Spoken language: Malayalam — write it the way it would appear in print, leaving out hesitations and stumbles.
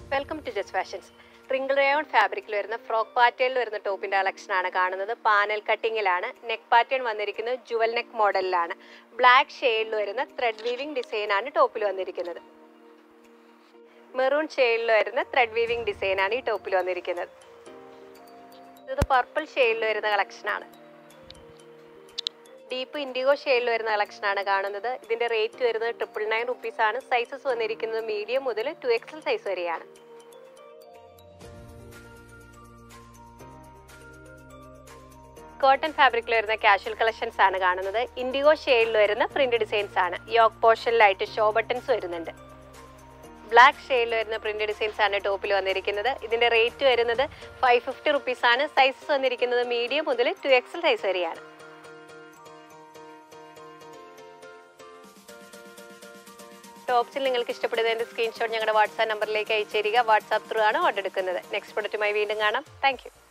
Welcome to Jes Fashions. Wrinkled rayon fabric frock pattern top collection panel cutting neck pattern jewel neck model black shade thread weaving design top maroon shade thread weaving design top purple shade collection deep indigo shade collection this rate is 999 rupees sizes medium to 2XL size cotton fabric casual collections indigo shade print designs yoke portion light show buttons black shade print designs top this rate is 550 rupees sizes medium to 2XL size tops in നിങ്ങൾക്ക് ഇഷ്ടപ്പെടുന്നതിന്റെ സ്ക്രീൻഷോട്ട് ഞങ്ങളുടെ വാട്ട്സ്ആപ്പ് നമ്പറിലേക്ക് അയച്ചിരിക്കുക വാട്ട്സ്ആപ്പ് ത്രൂ ആണ് ഓർഡർ എടുക്കുന്നത് നെക്സ്റ്റ് പ്രൊഡക്റ്റുമായി വീണ്ടും കാണാം താങ്ക്യൂ